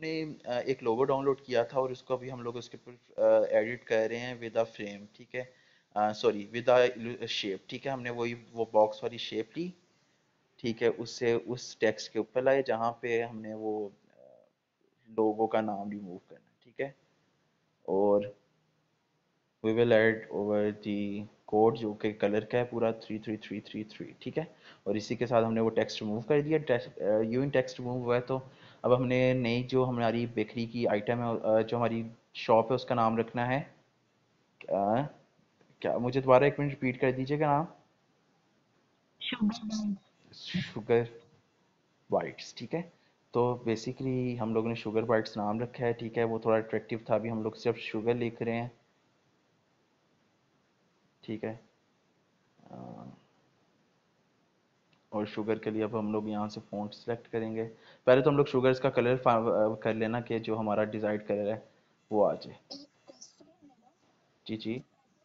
हमने एक लोगो डाउनलोड किया था और उसको अभी हम लोग उसके ऊपर एडिट कर रहे हैं विद अ फ्रेम, ठीक है, सॉरी विद अ शेप, ठीक है। हमने वही वो बॉक्स वाली शेप ली, ठीक है, उससे उस टेक्स्ट के ऊपर लाए जहाँ पे हमने वो लोगो का नाम रिमूव करना है, ठीक है। और we will add over the code जो कि कलर का है पूरा 33333, ठीक है। और इसी के साथ हमने वो टेक्स्ट रिमूव कर दिया। टेक्स्ट यूं टेक्स्ट रिमूव हुआ है तो अब हमने नई जो हमारी बेकरी की आइटम है, जो हमारी शॉप है, उसका नाम रखना है अ, क्या, मुझे दोबारा एक मिनट रिपीट कर दीजिएगा नाम। शुगर बाइट्स, ठीक है। तो बेसिकली हम लोगों ने शुगर बाइट्स नाम रखा है, ठीक है। वो थोड़ा अट्रैक्टिव था, अभी हम लोग सिर्फ शुगर लिख रहे हैं, ठीक है। अ, और शुगर के लिए अब हम लोग यहाँ से फ़ॉन्ट सेलेक्ट करेंगे। पहले तो हम लोग शुगर्स का कलर कर लेना कि जो हमारा डिज़ाइड कलर है वो आ जाए। जी जी।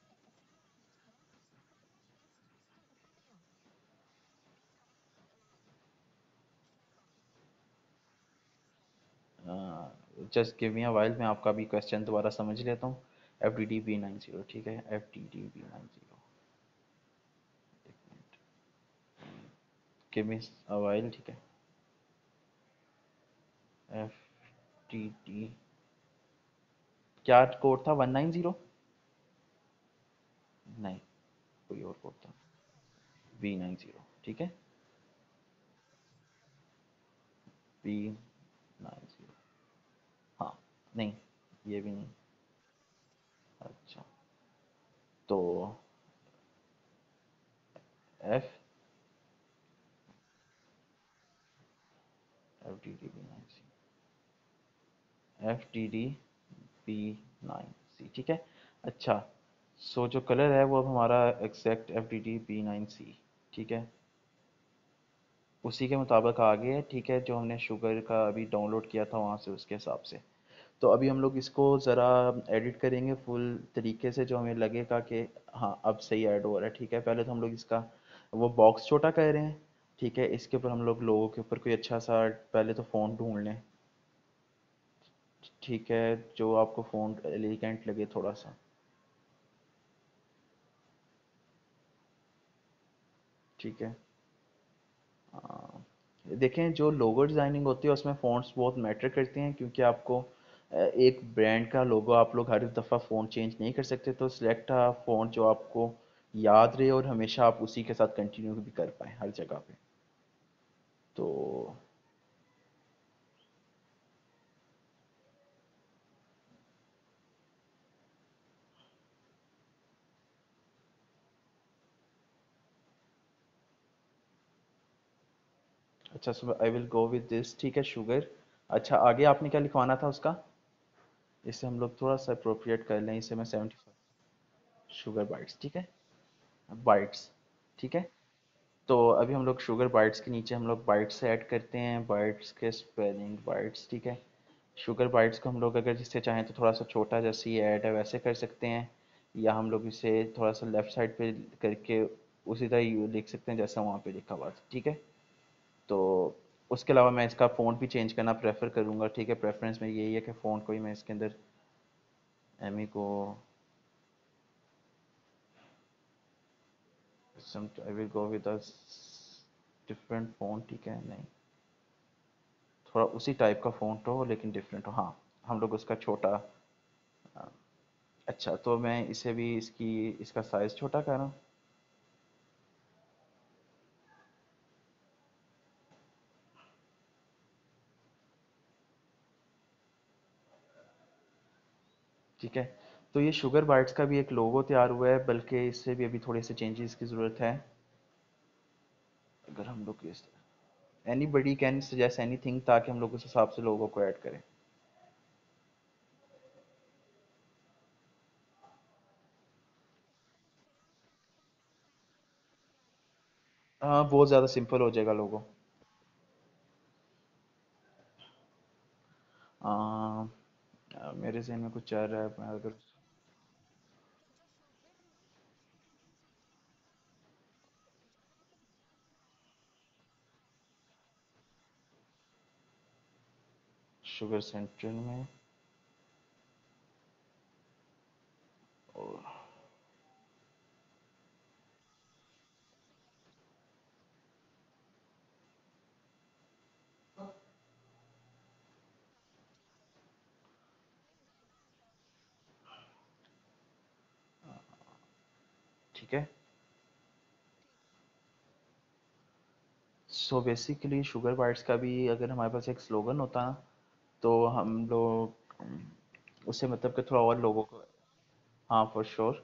Just give me a while, मैं आपका भी क्वेश्चन दोबारा समझ लेता हूँ। FDD B90, ठीक है, FDD B90, give me a while, ठीक है। FDD, क्या कोड था, 190? नहीं, कोई और कोड था। B90, ठीक है। B90, हाँ, नहीं, ये भी नहीं। अच्छा, तो एफ FDD B9C, ठीक है। अच्छा, सो जो कलर है वो अब हमारा एग्जैक्ट FDD B9C, ठीक है, उसी के मुताबिक आ गया है, ठीक है, जो हमने शुगर का अभी डाउनलोड किया था वहाँ से उसके हिसाब से। तो अभी हम लोग इसको ज़रा एडिट करेंगे फुल तरीके से, जो हमें लगेगा कि हाँ अब सही ऐड हो रहा है, ठीक है। पहले तो हम लोग इसका वो बॉक्स छोटा कर रहे हैं, ठीक है। इसके ऊपर हम लोग लोगों के ऊपर कोई अच्छा सा पहले तो फ़ॉन्ट ढूंढ लें, ठीक है, जो आपको फ़ॉन्ट एलिगेंट लगे थोड़ा सा, ठीक है। देखें, जो लोगो डिज़ाइनिंग होती है उसमें फ़ॉन्ट्स बहुत मैटर करते हैं, क्योंकि आपको एक ब्रांड का लोगो आप लोग हर दफ़ा फ़ॉन्ट चेंज नहीं कर सकते। तो सिलेक्ट अ फ़ॉन्ट जो आपको याद रहे और हमेशा आप उसी के साथ कंटिन्यू भी कर पाएँ हर जगह पे। तो अच्छा, so I will go with this, ठीक है, शुगर। अच्छा, आगे आपने क्या लिखवाना था उसका? इसे हम लोग थोड़ा सा अप्रोप्रिएट कर लें, इसे मैं 75 शुगर बाइट्स, ठीक है, बाइट्स, ठीक है। तो अभी हम लोग शुगर बाइट्स के नीचे हम लोग बाइट्स ऐड करते हैं, बाइट्स के स्पेलिंग बाइट्स, ठीक है। शुगर बाइट्स को हम लोग अगर जिससे चाहें तो थोड़ा सा छोटा, जैसे ये ऐड है वैसे कर सकते हैं, या हम लोग इसे थोड़ा सा लेफ्ट साइड पे करके उसी तरह ही लिख सकते हैं जैसा वहाँ पे लिखा हुआ था, ठीक है। तो उसके अलावा मैं इसका फ़ॉन्ट भी चेंज करना प्रेफर करूँगा, ठीक है। प्रेफरेंस में यही है कि फ़ॉन्ट को ही मैं इसके अंदर एमी को some I will go with a different font, ठीक है। नहीं, थोड़ा उसी टाइप का फ़ॉन्ट हो लेकिन डिफरेंट हो, हाँ। हम लोग उसका छोटा, अच्छा, तो मैं इसे भी इसका साइज़ छोटा कर रहा हूँ। ठीक है, तो ये शुगर बाइट्स का भी एक लोगो तैयार हुआ है, बल्कि इससे भी अभी थोड़े से चेंजेस की ज़रूरत है। अगर हम लोग इस anybody can suggest anything, ताकि हम लोग उस हिसाब से लोगों को ऐड करें। हाँ, बहुत ज़्यादा सिंपल हो जाएगा लोगो। मेरे जहन में कुछ चल रहा है, मैं अगर शुगर सेंटर में। और ठीक है। सो बेसिकली शुगर बाइट्स का भी अगर हमारे पास एक स्लोगन होता ना, तो हम लोग उससे मतलब कि थोड़ा और लोगों को। हाँ for sure.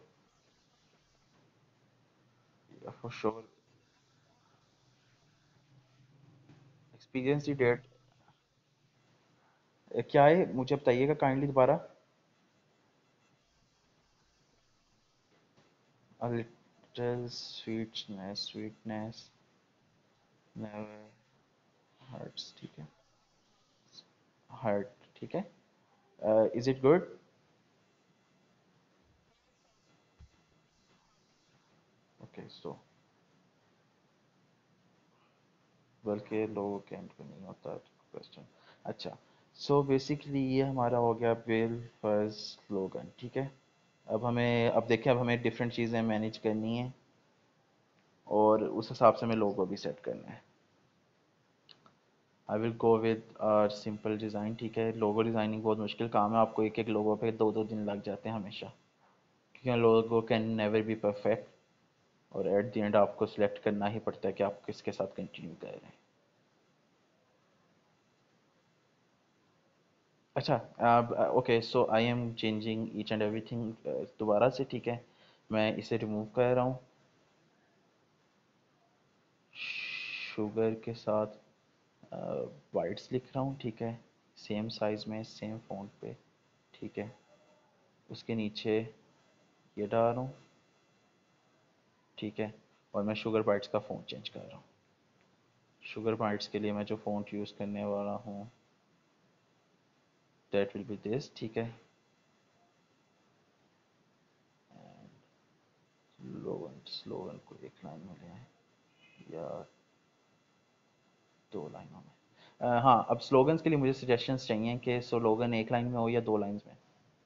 For sure. Experience the date क्या है मुझे बताइएगा काइंडली दोबारा। A little sweetness never hurts, ठीक है। हर्ट, ठीक है। Is it good? Okay so बल्कि लोगों के एंड पे नहीं होता क्वेश्चन। अच्छा। सो बेसिकली ये हमारा हो गया बिल फर्स्ट स्लोगन, ठीक है। अब देखें, अब हमें डिफरेंट चीज़ें मैनेज करनी है और उस हिसाब से हमें लोगो भी सेट करना है। I will go with simple design, ठीक है। लोगो डिज़ाइनिंग बहुत मुश्किल काम है, आपको एक एक लोगो पे दो दो दिन लग जाते हैं हमेशा, क्योंकि logo can never be perfect. और एट द एंड आपको सिलेक्ट करना ही पड़ता है कि आप किसके साथ कंटिन्यू कर रहे हैं। अच्छा। अब okay, so I am changing each and everything दोबारा से, ठीक है। मैं इसे रिमूव कर रहा हूँ। शुगर के साथ वाइट्स लिख रहा हूँ, ठीक है। सेम साइज में सेम फॉन्ट पे, ठीक है। उसके नीचे ये डाल रहा हूँ, ठीक है। और मैं शुगर बाइट्स का फ़ॉन्ट चेंज कर रहा हूँ। शुगर बाइट्स के लिए मैं जो फ़ॉन्ट यूज़ करने वाला हूँ दैट विल बी दिस, ठीक है। स्लोगन, स्लोगन को एक लाइन में ले आए या दो लाइनों में। हाँ, अब स्लोगन्स के लिए मुझे सजेशंस चाहिए कि स्लोगन एक लाइन में हो या दो लाइंस में।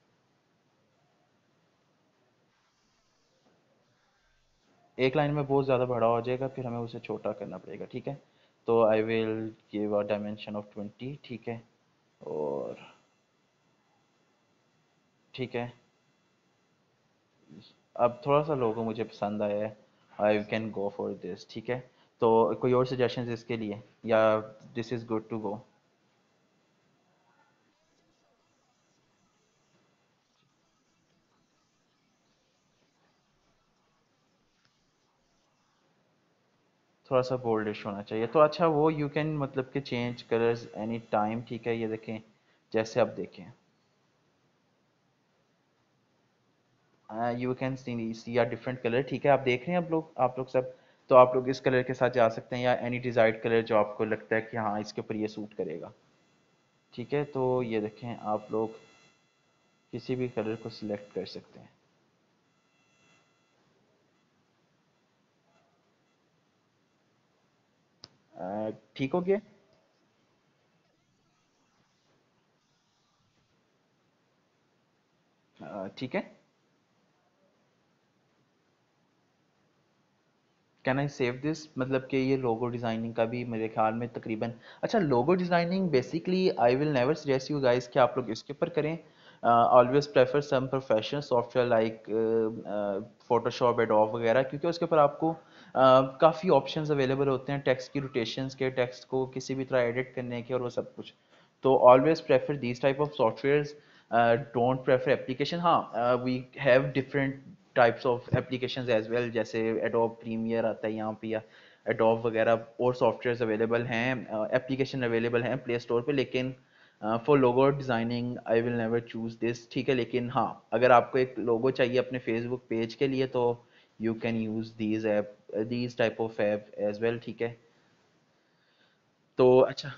एक लाइन में बहुत ज़्यादा बड़ा हो जाएगा, फिर हमें उसे छोटा करना पड़ेगा, ठीक है। तो I will give a dimension of 20, ठीक है। और ठीक है। अब थोड़ा सा लोगो मुझे पसंद आया है, I can go for this, ठीक है। तो कोई और सजेशंस इसके लिए, या this is good to go? थोड़ा सा बोल्डिश होना चाहिए तो अच्छा, वो यू कैन मतलब कि चेंज कलर्स एनी टाइम, ठीक है। ये देखें, जैसे आप देखें, you can see are different colour, ठीक है। आप देख रहे हैं, आप लोग सब। तो आप लोग इस कलर के साथ जा सकते हैं या एनी डिजायर्ड कलर जो आपको लगता है कि हाँ इसके ऊपर ये सूट करेगा, ठीक है। तो ये देखें, आप लोग किसी भी कलर को सिलेक्ट कर सकते हैं। ठीक हो गया। ठीक है। कैन आई सेव दिस, मतलब कि ये लोगो डिज़ाइनिंग का भी मेरे ख्याल में तकरीबन। अच्छा, logo designing basically I will never suggest you guys कि आप लोग इसके ऊपर करें। Always prefer some professional software like Photoshop, Adobe वगैरह, क्योंकि उसके ऊपर आपको काफ़ी ऑप्शंस अवेलेबल होते हैं टेक्स्ट की रोटेशंस के, टेक्स्ट को किसी भी तरह एडिट करने के और वो सब कुछ। तो always prefer these type of softwares, don't prefer application. हाँ, we have different types of applications as well, जैसे एडोब प्रीमियर आता है यहाँ पे, या एडोब वगैरह और सॉफ्टवेयर्स अवेलेबल हैं, एप्लीकेशन अवेलेबल हैं प्ले स्टोर पे। लेकिन for logo designing I will never choose this, ठीक है। लेकिन हाँ, अगर आपको एक लोगो चाहिए अपने फेसबुक पेज के लिए, तो you can use these type of app as well, ठीक है। तो अच्छा।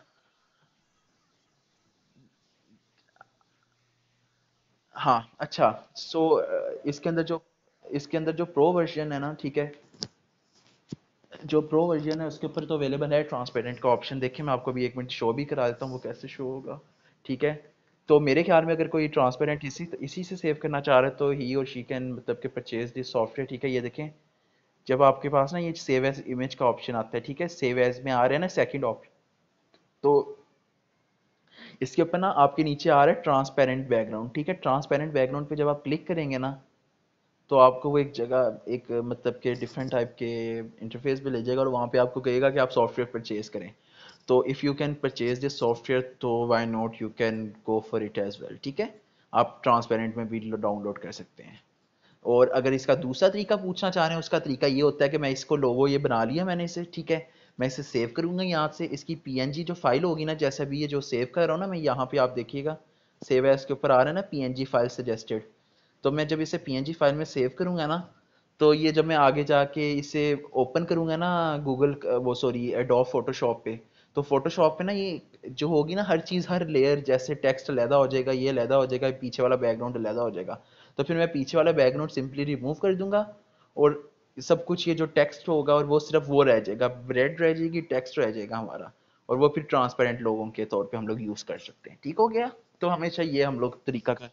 हाँ अच्छा। सो इसके अंदर जो प्रो वर्जन है ना, ठीक है। जो प्रो वर्जन है उसके ऊपर तो अवेलेबल है ट्रांसपेरेंट का ऑप्शन। देखिए, मैं आपको भी एक मिनट शो भी करा देता हूँ वो कैसे शो होगा। ठीक है। तो मेरे ख्याल में अगर कोई ट्रांसपेरेंट इसी इसी से सेव करना चाह रहा है तो ही और शी कैन मतलब कि परचेज दिस सॉफ्टवेयर। ठीक है, ये देखें, जब आपके पास ना ये सेव एज इमेज का ऑप्शन आता है, ठीक है, सेव एज में आ रहा है ना सेकंड ऑप्शन, तो इसके ऊपर ना आपके नीचे आ रहा है ट्रांसपेरेंट बैकग्राउंड। ठीक है, ट्रांसपेरेंट बैकग्राउंड पे जब आप क्लिक करेंगे ना, तो आपको वो एक जगह एक मतलब के डिफरेंट टाइप के इंटरफेस पे ले जाएगा और वहाँ पे आपको कहेगा कि आप सॉफ्टवेयर परचेज करें। तो if you can purchase this software तो why not, you can go for it as well. ठीक है, आप ट्रांसपेरेंट में भी डाउनलोड कर सकते हैं। और अगर इसका दूसरा तरीका पूछना चाह रहे हैं, उसका तरीका ये होता है कि मैं इसको लोगो ये बना लिया मैंने इसे, ठीक है, मैं इसे सेव करूंगा यहाँ से। इसकी पीएनजी जो फाइल होगी ना, जैसे अभी ये जो सेव कर रहा हूँ ना मैं, यहाँ पे आप देखिएगा सेव एज के ऊपर आ रहा है ना पीएनजी फाइल सजेस्टेड। तो मैं जब इसे पीएनजी फाइल में सेव करूंगा ना, तो ये जब मैं आगे जाके इसे ओपन करूंगा ना गूगल वो सॉरी एडोब फोटोशॉप पे, तो फोटोशॉप पे ना ये जो होगी ना हर चीज़, हर लेयर, जैसे टेक्स्ट अलहदा हो जाएगा, ये अलहदा हो जाएगा, पीछे वाला बैकग्राउंड अलहदा हो जाएगा। तो फिर मैं पीछे वाला बैकग्राउंड सिंपली रिमूव कर दूंगा और सब कुछ ये जो टेक्स्ट होगा और वो सिर्फ वो रह जाएगा, रेड रह जाएगी, टेक्स्ट रह जाएगा हमारा, और वो फिर ट्रांसपेरेंट लोगों के तौर पे हम लोग यूज़ कर सकते हैं। ठीक हो गया। तो हमेशा ये हम लोग तरीका का।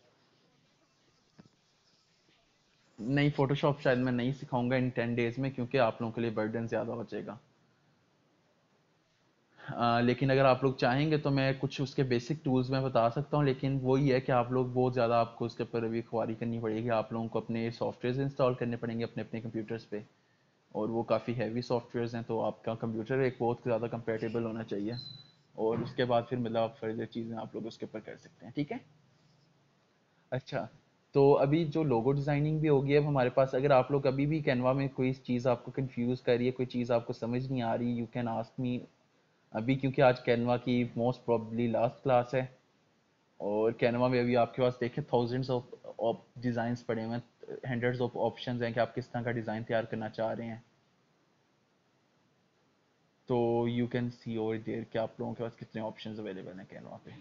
नहीं, फोटोशॉप शायद मैं नहीं सिखाऊंगा इन 10 डेज में, क्योंकि आप लोगों के लिए बर्डन ज़्यादा हो जाएगा। लेकिन अगर आप लोग चाहेंगे तो मैं कुछ उसके बेसिक टूल्स में बता सकता हूँ, लेकिन वही है कि आप लोग बहुत ज़्यादा आपको उसके ऊपर अभी ख्वारी करनी पड़ेगी, आप लोगों को अपने सॉफ्टवेयर इंस्टॉल करने पड़ेंगे अपने अपने कंप्यूटर्स पे, और वो काफ़ी हैवी सॉफ्टवेयर्स हैं, तो आपका कंप्यूटर एक बहुत ज़्यादा कंपेटेबल होना चाहिए, और उसके बाद फिर मतलब आप फर्दर चीज़ें आप लोग उसके ऊपर कर सकते हैं। ठीक है। अच्छा, तो अभी जो लोगो डिज़ाइनिंग भी होगी अब हमारे पास, अगर आप लोग अभी भी कैनवा में कोई चीज़ आपको कंफ्यूज कर रही है, कोई चीज़ आपको समझ नहीं आ रही, यू कैन आस्क मी अभी, क्योंकि आज कैनवा की मोस्ट प्रोबेबली लास्ट क्लास है, और कैनवा में अभी आपके पास देखें थाउजेंड्स ऑफ डिज़ाइंस पड़े हुए हैं, हंड्रेड्स ऑफ ऑप्शंस हैं कि आप किस तरह का डिज़ाइन तैयार करना चाह रहे हैं। तो you can see over there कि आप लोगों के पास कितने ऑप्शंस अवेलेबल हैं कैनवा पे।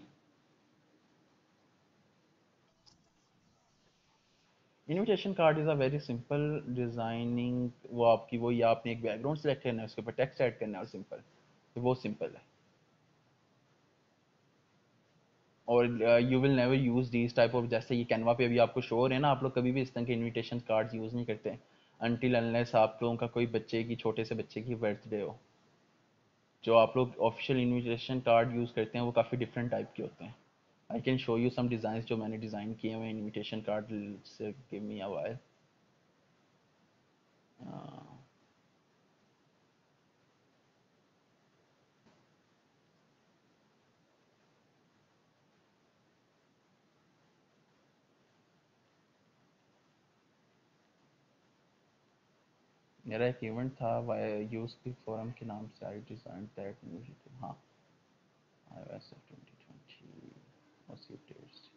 Invitation card is a very simple designing, वो आपकी वो, या आपने एक बैकग्राउंड सेलेक्ट करना है, उसके ऊपर टेक्स्ट ऐड करना है, और सिंपल, तो वो सिंपल है। और you will never use these type of, जैसे ये कैनवा पे अभी आपको शो हो रहे हैं ना, आप लोग कभी भी इस तरह के इनविटेशन कार्ड्स यूज़ नहीं करते अनटिल अनलेस आप लोगों का कोई बच्चे की, छोटे से बच्चे की बर्थडे हो। जो आप लोग ऑफिशियल इनविटेशन कार्ड यूज़ करते हैं वो काफ़ी डिफरेंट टाइप के होते हैं। I can show you some design जो मैंने डिज़ाइन किए हुए इनविटेशन कार्ड से, गिव मी अ व्हाइल। मेरा एक इवेंट था यूज की फोरम के नाम से, आई डिज़ाइन दैट म्यूजिक, हाँ, iOS 2020 dates.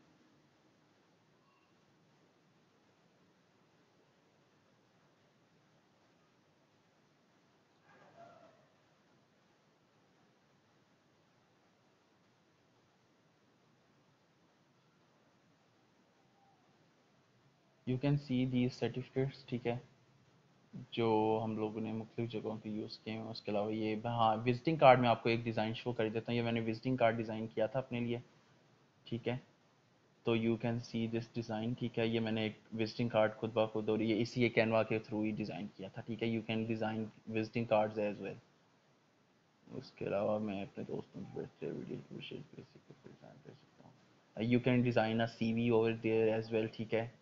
You can see these certificates. ठीक है, जो हम लोगों ने मुख्तलिफ जगहों पे यूज़ किए हैं। उसके अलावा ये, हाँ, विजिटिंग कार्ड में आपको एक डिज़ाइन शो कर देता हूँ, ये मैंने विजिटिंग कार्ड डिज़ाइन किया था अपने लिए। ठीक है, तो you can see this design. ठीक है, ये मैंने एक विजिटिंग कार्ड खुद ब खुद, और ये इसी एक कैनवा के थ्रू ही डिज़ाइन किया था। ठीक है, you can design visiting cards as well. उसके अलावा मैं अपने दोस्तों की बर्थडे वीडियो की विशेष बेसिक पे डिज़ाइन कर सकता हूँ। You can design a CV over there as well. ठीक है,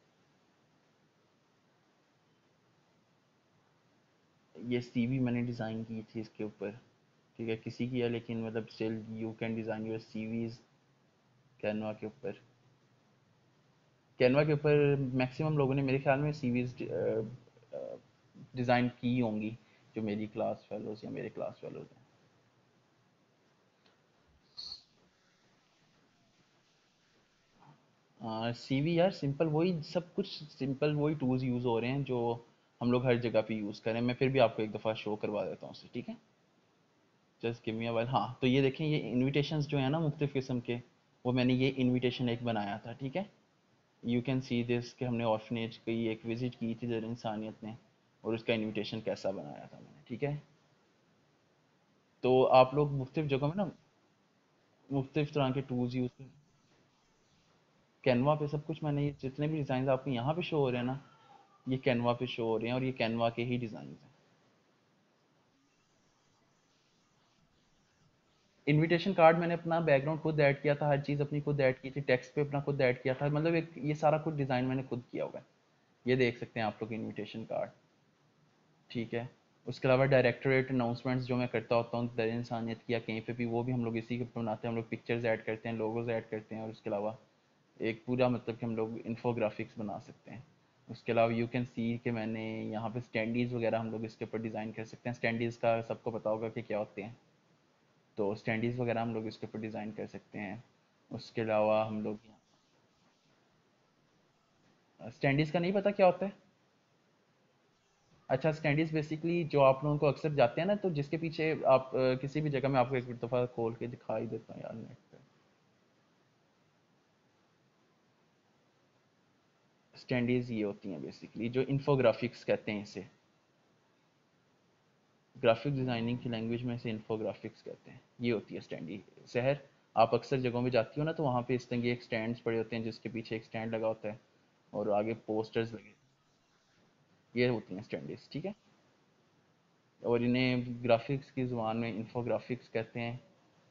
ये सीवी मैंने डिज़ाइन की थी इसके ऊपर। ठीक है, किसी की है, लेकिन मतलब still you can design your CVs Canva के ऊपर। कैनवा के ऊपर मैक्सिमम लोगों ने मेरे ख्याल में सीवीज डिज़ाइन की होंगी, जो मेरी क्लास फेलोज या मेरे क्लास फेलोज हैं। सीवी यार सिंपल, वही सब कुछ सिंपल, वही टूल्स यूज़ हो रहे हैं जो हम लोग हर जगह पे यूज़ करें। मैं फिर भी आपको एक दफ़ा शो करवा देता हूँ उसे। ठीक है, just give me a while. हाँ, तो ये देखें, ये इनविटेशंस जो है ना मुख्तलिफ़ किस्म के, वो मैंने ये इनविटेशन एक बनाया था। ठीक है, यू कैन सी दिस कि हमने ऑर्फनेज की एक विज़िट की थी दर इंसानियत ने, और उसका इनविटेशन कैसा बनाया था मैंने। ठीक है, तो आप लोग मुख्तलिफ जगहों में ना मुख्तलिफ तरह के टूल्स यूज़ करें। कैनवा पे सब कुछ मैंने, ये जितने भी डिज़ाइन आपको यहाँ पे शो हो रहे हैं ना, ये कैनवा पे शो हो रहे हैं और ये कैनवा के ही डिज़ाइन हैं। इनविटेशन कार्ड मैंने अपना बैकग्राउंड खुद ऐड किया था, हर चीज़ अपनी खुद ऐड की थी, टेक्स्ट पे अपना खुद ऐड किया था, मतलब एक ये सारा कुछ डिज़ाइन मैंने खुद किया हुआ है। ये देख सकते हैं आप लोग इनविटेशन कार्ड। ठीक है। उसके अलावा डायरेक्टरेट अनाउंसमेंट्स जो मैं करता होता हूँ दर इंसानियत की या कहीं पे भी, वो भी हम लोग इसी के ऊपर बनाते हैं। हम लोग पिक्चर्स ऐड करते हैं, लोगोज ऐड करते हैं, और उसके अलावा एक पूरा मतलब कि हम लोग इन्फोग्राफिक्स बना सकते हैं। उसके अलावा यू कैन सी कि मैंने यहाँ पे स्टैंडीज़ वगैरह हम लोग इसके ऊपर डिज़ाइन कर सकते हैं। स्टैंडीज़ का सबको पता होगा कि क्या होते हैं, तो स्टैंडीज़ वगैरह हम लोग इसके ऊपर डिज़ाइन कर सकते हैं। उसके अलावा हम लोग, स्टैंडीज़ का नहीं पता क्या होता है? अच्छा, स्टैंडीज़ बेसिकली जो आप लोगों को अक्सर जाते हैं ना, तो जिसके पीछे आप किसी भी जगह में, आपको एक दफ़ा खोल के दिखाई देता हूँ यार नेट पे। स्टैंडीज़ ये होती हैं बेसिकली, जो इन्फोग्राफिक्स कहते हैं इसे, ग्राफिक डिज़ाइनिंग की लैंग्वेज में इसे इन्फोग्राफिक्स कहते हैं। ये होती है स्टैंडी शहर। आप अक्सर जगहों में जाती हो ना, तो वहाँ पे इस तरह के एक स्टैंड्स पड़े होते हैं, जिसके पीछे एक स्टैंड लगा होता है और आगे पोस्टर्स लगे, ये होती हैं स्टैंडीज। ठीक है। और इन्हें ग्राफिक्स की ज़ुबान में इन्फोग्राफिक्स कहते हैं।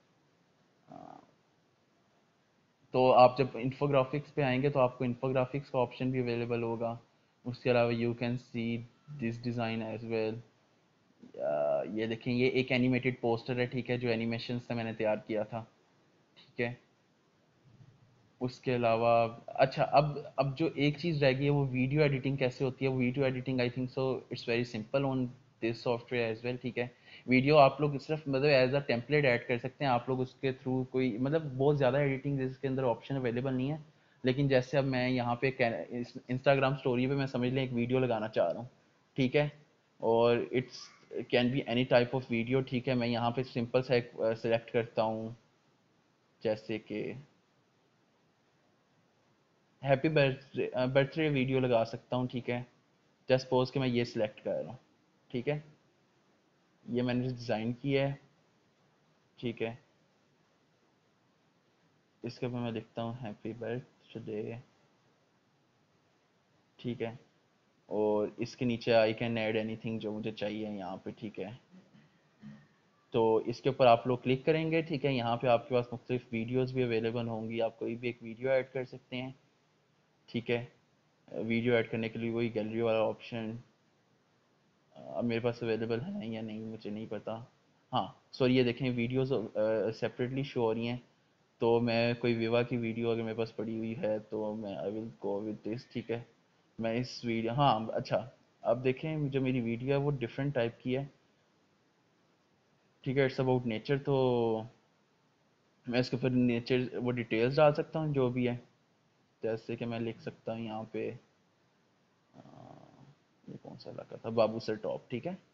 तो आप जब इन्फोग्राफिक्स पे आएंगे तो आपको इन्फोग्राफिक्स का ऑप्शन भी अवेलेबल होगा। उसके अलावा you can see this design as well. ये देखें, ये एक एनिमेटेड पोस्टर है, ठीक है, जो एनिमेशन से मैंने तैयार किया था। ठीक है। उसके अलावा, अच्छा, अब जो एक चीज़ रह गई है, वो वीडियो एडिटिंग कैसे होती है। वो video editing I think so it's very simple on this software as well. ठीक है। वीडियो आप लोग सिर्फ मतलब एज अ टेम्पलेट ऐड कर सकते हैं, आप लोग उसके थ्रू कोई मतलब बहुत ज़्यादा एडिटिंग इसके अंदर ऑप्शन अवेलेबल नहीं है। लेकिन जैसे अब मैं यहाँ पे इंस्टाग्राम स्टोरी पे मैं समझ लें एक वीडियो लगाना चाह रहा हूँ। ठीक है। और it's can be any type of video. ठीक है। मैं यहाँ पे सिंपल सा एक सेलेक्ट करता हूँ, जैसे कि हैप्पी बर्थडे बर्थडे वीडियो लगा सकता हूँ। ठीक है। जस्ट सपोज कि मैं ये सिलेक्ट कर रहा हूँ। ठीक है। ये मैंने डिज़ाइन किया है। ठीक है। इसके ऊपर मैं लिखता हूँ हैप्पी बर्थडे। ठीक है। और इसके नीचे आई कैन ऐड एनीथिंग जो मुझे चाहिए यहाँ पे। ठीक है। तो इसके ऊपर आप लोग क्लिक करेंगे। ठीक है। यहाँ पे आपके पास मुख्तलिफ वीडियोज़ भी अवेलेबल होंगी, आप कोई भी एक वीडियो ऐड कर सकते हैं। ठीक है। वीडियो ऐड करने के लिए वही गैलरी वाला ऑप्शन अब मेरे पास अवेलेबल है या नहीं मुझे नहीं पता। हाँ, सॉरी, ये देखें वीडियोस सेपरेटली शो हो रही हैं। तो मैं कोई विवा की वीडियो अगर मेरे पास पड़ी हुई है तो मैं I will go with this. ठीक है। मैं इस वीडियो, हाँ, अच्छा, अब देखें जो मेरी वीडियो है वो डिफरेंट टाइप की है। ठीक है। इट्स अबाउट नेचर, तो मैं इसके ऊपर नेचर वो डिटेल्स डाल सकता हूँ जो भी है। जैसे कि मैं लिख सकता हूँ यहाँ पे, अ, ये कौन सा इलाका था, बाबू सर टॉप। ठीक है।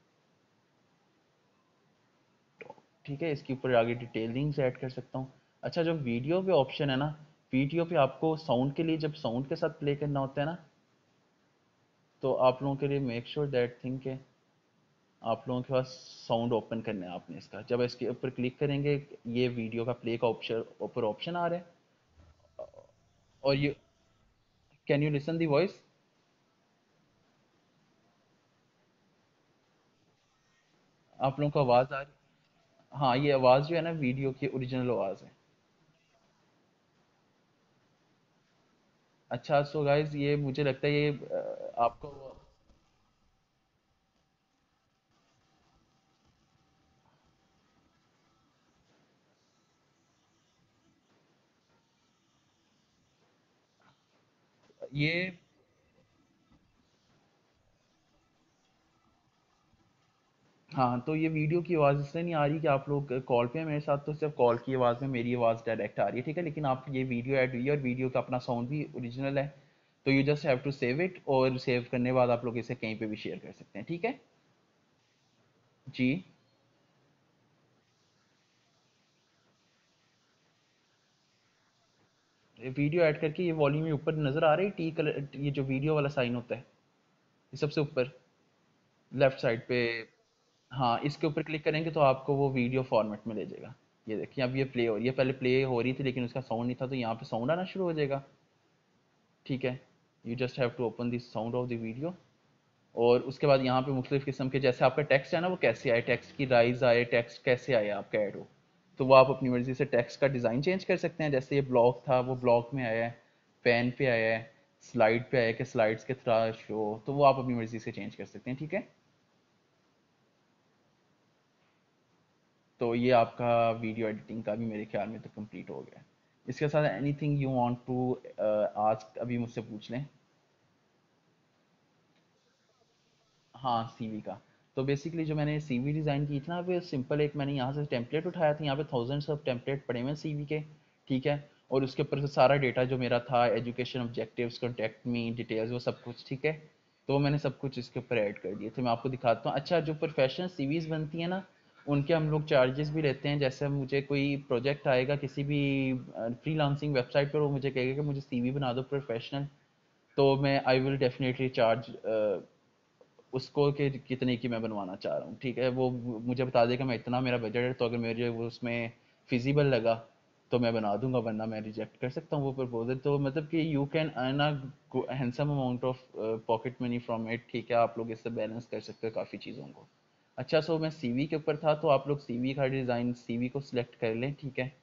ठीक है। इसके ऊपर आगे डिटेलिंग्स ऐड कर सकता हूँ। अच्छा, जो वीडियो पे ऑप्शन है ना, वीडियो पे आपको साउंड के लिए जब साउंड के साथ प्ले करना होता है ना, तो आप लोगों के लिए मेक श्योर दैट थिंग के आप लोगों के पास साउंड ओपन करना है आपने इसका। जब इसके ऊपर क्लिक करेंगे, ये वीडियो का प्ले का ऑप्शन ऊपर ऑप्शन आ रहा है। और ये, can you listen the voice? आप लोगों को आवाज़ आ रही? हाँ, ये आवाज़ जो है ना वीडियो की ओरिजिनल आवाज़ है। अच्छा, सो गाइज ये मुझे लगता है ये आपको, ये, हाँ, तो ये वीडियो की आवाज़ इसलिए नहीं आ रही कि आप लोग कॉल पे हैं मेरे साथ, तो सिर्फ कॉल की आवाज़ में मेरी आवाज़ डायरेक्ट आ रही है। ठीक है। लेकिन आप ये वीडियो ऐड हुई है और वीडियो का अपना साउंड भी ओरिजिनल है, तो you just have to save it, और सेव करने के बाद आप लोग इसे कहीं पे भी शेयर कर सकते हैं। ठीक है। जी। वीडियो ऐड करके ये वॉल्यूम में ऊपर नज़र आ रही है टी कलर, ये जो वीडियो वाला साइन होता है, ये सबसे ऊपर लेफ्ट साइड पे। हाँ, इसके ऊपर क्लिक करेंगे तो आपको वो वीडियो फॉर्मेट में ले जाएगा। ये देखिए अब ये प्ले हो रही है, पहले प्ले हो रही थी लेकिन उसका साउंड नहीं था, तो यहाँ पे साउंड आना शुरू हो जाएगा। ठीक है, you just have to open the sound of the video. और उसके बाद यहाँ पे मुख्तलिफ किस्म के, जैसे आपका टेक्स्ट है ना, वो कैसे आए, टेक्स्ट की राइज आए, टेक्स्ट कैसे आए आपका ऐड हो, तो वो आप अपनी मर्जी से टेक्स्ट का डिज़ाइन चेंज कर सकते हैं। जैसे ये ब्लॉक था, वो ब्लॉक में आया है, पेन पे आया है, स्लाइड पे आया है कि स्लाइड्स के तरह शो, तो वो आप अपनी मर्जी से चेंज कर सकते हैं। ठीक है, तो ये आपका वीडियो एडिटिंग का भी मेरे ख्याल में तो कंप्लीट हो गया है। इसके साथ anything you want to ask अभी मुझसे पूछ लें। हाँ, सीवी का। तो बेसिकली जो मैंने सीवी डिज़ाइन की थी ना, वो सिंपल एक मैंने यहाँ से टेम्पलेट उठाया था, यहाँ पे थाउजेंड्स ऑफ टेम्पलेट पड़े हुए हैं सीवी के। ठीक है, और उसके ऊपर से सारा डेटा जो मेरा था, education objectives, contact me details, वो सब कुछ। ठीक है, तो वो मैंने सब कुछ इसके ऊपर ऐड कर दिए थे। मैं आपको दिखाता हूँ। अच्छा, जो प्रोफेशनल सीवीज बनती हैं ना, उनके हम लोग चार्जेस भी लेते हैं। जैसे मुझे कोई प्रोजेक्ट आएगा किसी भी फ्रीलांसिंग वेबसाइट पर, वो मुझे कहेगा कि मुझे सीवी बना दो प्रोफेशनल, तो मैं आई विल डेफिनेटली चार्ज उसको कि कितने की मैं बनवाना चाह रहा हूँ। ठीक है, वो मुझे बता देगा मैं इतना मेरा बजट है, तो अगर मेरे वो उसमें फिजिबल लगा तो मैं बना दूंगा, वरना मैं रिजेक्ट कर सकता हूँ वो प्रपोजल। तो मतलब कि you can earn a handsome amount of pocket money from it. ठीक है, आप लोग इससे बैलेंस कर सकते हो काफ़ी चीज़ों को। अच्छा, सो मैं सीवी के ऊपर था, तो आप लोग सीवी का डिज़ाइन, सीवी को सिलेक्ट कर लें। ठीक है,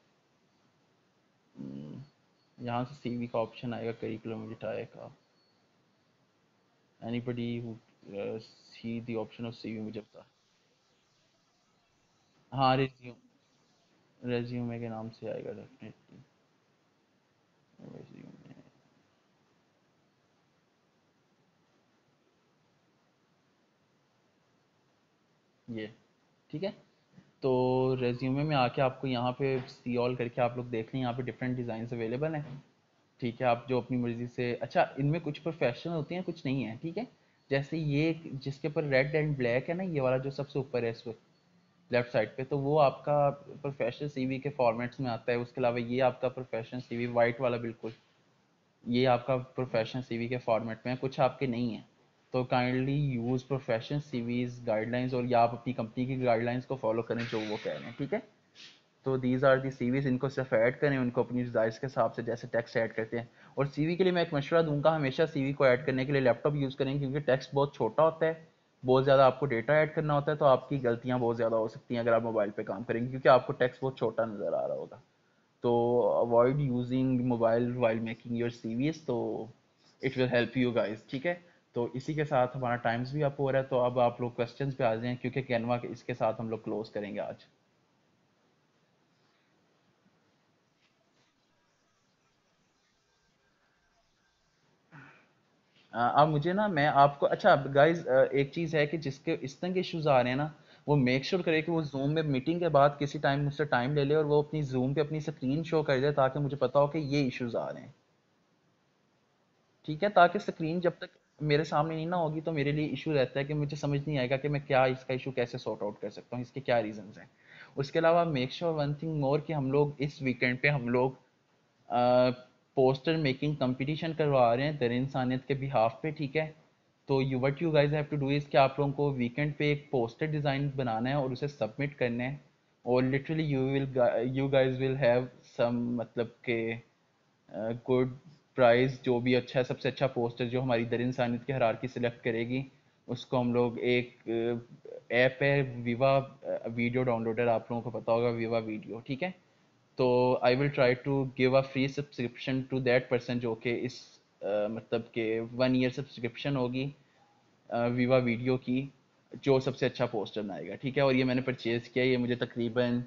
यहाँ से सीवी का ऑप्शन आएगा, करिकुलम विटाए का। Anybody who see the option of CV, मुझे बता। हाँ, रिज्यूम, रेज्यूमे के नाम से आएगा डेफिनेटली। रेज्यूमे, ये ठीक है। तो रेज्यूमे में आके आपको यहाँ पे सी ऑल करके आप लोग देख लें, यहाँ पे डिफरेंट डिज़ाइन अवेलेबल हैं। ठीक है, आप जो अपनी मर्जी से, अच्छा इनमें कुछ प्रोफेशनल होती हैं, कुछ नहीं है। ठीक है, जैसे ये जिसके ऊपर रेड एंड ब्लैक है ना, ये वाला जो सबसे ऊपर है इस वक्त लेफ्ट साइड पे, तो वो आपका प्रोफेशनल सीवी के फॉर्मेट्स में आता है। उसके अलावा ये आपका प्रोफेशनल सीवी वाइट वाला, बिल्कुल ये आपका प्रोफेशनल सीवी के फॉर्मेट में है, कुछ आपके नहीं है। तो kindly use professional CVs guidelines, और या आप अपनी कंपनी की गाइडलाइंस को फॉलो करें जो वो कह रहे हैं। ठीक है, तो दीज आर दी सीवीज, इनको सिर्फ ऐड करें, उनको अपनी डिज़ायर्स के हिसाब से जैसे टेक्स्ट ऐड करते हैं। और सीवी के लिए मैं एक मशवरा दूंगा, हमेशा सीवी को ऐड करने के लिए लैपटॉप यूज़ करें, क्योंकि टेक्स्ट बहुत छोटा होता है, बहुत ज़्यादा आपको डेटा ऐड करना होता है, तो आपकी गलतियाँ बहुत ज़्यादा हो सकती हैं अगर आप मोबाइल पे काम करेंगे, क्योंकि आपको टेक्स्ट बहुत छोटा नज़र आ रहा होगा। तो avoid using mobile while making your CVs, तो it will help you guys. ठीक है, तो इसी के साथ हमारा टाइम्स भी अप हो रहा है, तो अब आप लोग क्वेश्चंस पे आ जाएं, क्योंकि कैनवा के इसके साथ हम लोग क्लोज करेंगे आज। अब मुझे ना, मैं आपको, अच्छा गाइस, एक चीज़ है कि जिसके इस तरह के इश्यूज आ रहे हैं ना, वो मेक श्योर करे कि वो जूम में मीटिंग के बाद किसी टाइम मुझसे टाइम ले ले, और वो अपनी जूम पे अपनी स्क्रीन शो कर दे, ताकि मुझे पता हो कि ये इश्यूज आ रहे हैं। ठीक है, ताकि स्क्रीन जब तक मेरे सामने नहीं ना होगी, तो मेरे लिए इशू रहता है कि मुझे समझ नहीं आएगा कि मैं क्या इसका इशू कैसे सॉर्ट आउट कर सकता हूँ, इसके क्या रीजंस हैं। उसके अलावा make sure one thing more, कि हम लोग इस वीकेंड पे हम लोग पोस्टर मेकिंग कंपटीशन करवा रहे हैं दर इंसानियत के बिहाफ पे। ठीक है, तो you what you guys have to do is कि आप लोगों को वीकेंड पे एक पोस्टर डिज़ाइन बनाना है और उसे सबमिट करना है। और literally you guys will have some, मतलब के गुड प्राइस, जो भी अच्छा है, सबसे अच्छा पोस्टर जो हमारी दर इंसानियत की हरार की सिलेक्ट करेगी, उसको हम लोग एक ऐप है विवा वीडियो डाउनलोडर, आप लोगों को पता होगा विवा वीडियो। ठीक है, तो I will try to give a free subscription to that person, जो कि इस मतलब के 1 ईयर सब्सक्रिप्शन होगी विवा वीडियो की, जो सबसे अच्छा पोस्टर बनाएगा। ठीक है, और ये मैंने परचेज़ किया, ये मुझे तकरीबन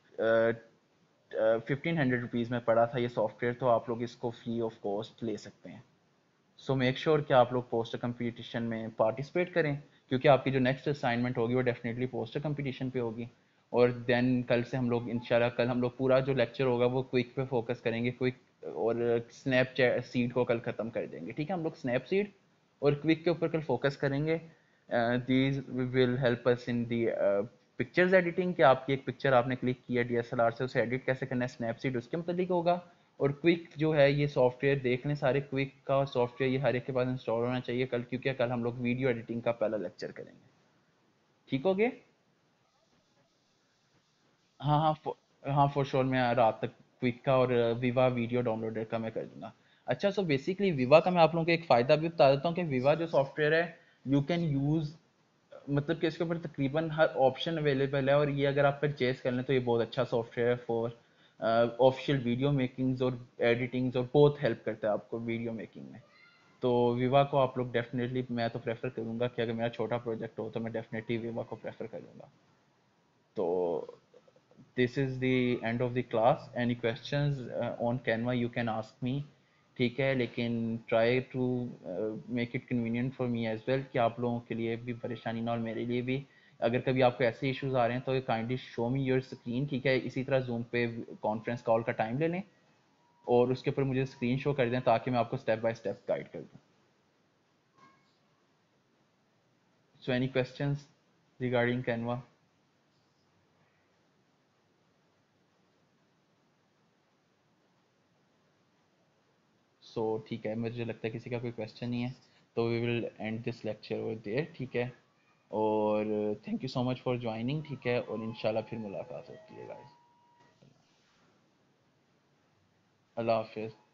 1500 रुपीज़ में पड़ा था ये सॉफ्टवेयर, तो आप लोग इसको फ्री ऑफ कॉस्ट ले सकते हैं। सो मेक श्योर कि आप लोग पोस्टर कंपटीशन में पार्टिसिपेट करें, क्योंकि आपकी जो नेक्स्ट असाइनमेंट होगी वो डेफिनेटली पोस्टर कंपटीशन पे होगी। और देन कल से हम लोग इंशाल्लाह, कल हम लोग पूरा जो लेक्चर होगा वो क्विक पे फोकस करेंगे, क्विक, और स्नैपचैट सीड को कल ख़त्म कर देंगे। ठीक है, हम लोग स्नैपसीड और क्विक के ऊपर कल फोकस करेंगे। These will help us in the pictures editing, कि आपकी एक पिक्चर आपने क्लिक किया डीएसएलआर से, उसे एडिट कैसे करना है, स्नैपसीड उसके मतलब होगा। और क्विक जो है, ये सॉफ्टवेयर देख लें सारे, क्विक का सॉफ्टवेयर ये हर एक के पास इंस्टॉल होना चाहिए कल, क्योंकि कल हम लोग वीडियो एडिटिंग का पहला लेक्चर करेंगे। ठीक हो गया? हाँ हाँ, हाँ फॉर श्योर, मैं रात तक क्विक का और विवा वीडियो डाउनलोडर का मैं कर दूंगा। अच्छा, सो बेसिकली विवा का मैं आप लोगों को एक फ़ायदा भी बता देता हूँ कि विवा जो सॉफ्टवेयर है, यू कैन यूज़, मतलब कि इसके ऊपर तकरीबन हर ऑप्शन अवेलेबल है, और ये अगर आप परचेज कर लें तो ये बहुत अच्छा सॉफ्टवेयर है फॉर ऑफिशियल वीडियो मेकिंग्स और एडिटिंग्स, और बहुत हेल्प करता है आपको वीडियो मेकिंग में। तो विवा को आप लोग डेफिनेटली, मैं तो प्रेफर करूँगा कि अगर मेरा छोटा प्रोजेक्ट हो तो मैं डेफिनेटली विवा को प्रेफर करूँगा। तो this is the end of the class. Any questions on Canva you can ask me, ठीक है, लेकिन try to make it convenient for me as well, कि आप लोगों के लिए भी परेशानी ना, और मेरे लिए भी। अगर कभी आपको ऐसे इश्यूज आ रहे हैं तो kindly show me your screen, ठीक है, इसी तरह जूम पे कॉन्फ्रेंस कॉल का टाइम ले लें और उसके ऊपर मुझे स्क्रीन शो कर दें ताकि मैं आपको स्टेप बाय स्टेप गाइड कर दूँ। So any questions regarding Canva? So ठीक है, मुझे लगता है किसी का कोई क्वेश्चन नहीं है, तो we will end this lecture over there, ठीक है। और thank you so much for joining, ठीक है, और इंशाल्लाह फिर मुलाकात होती है गाइस। अल्लाह हाफिज़।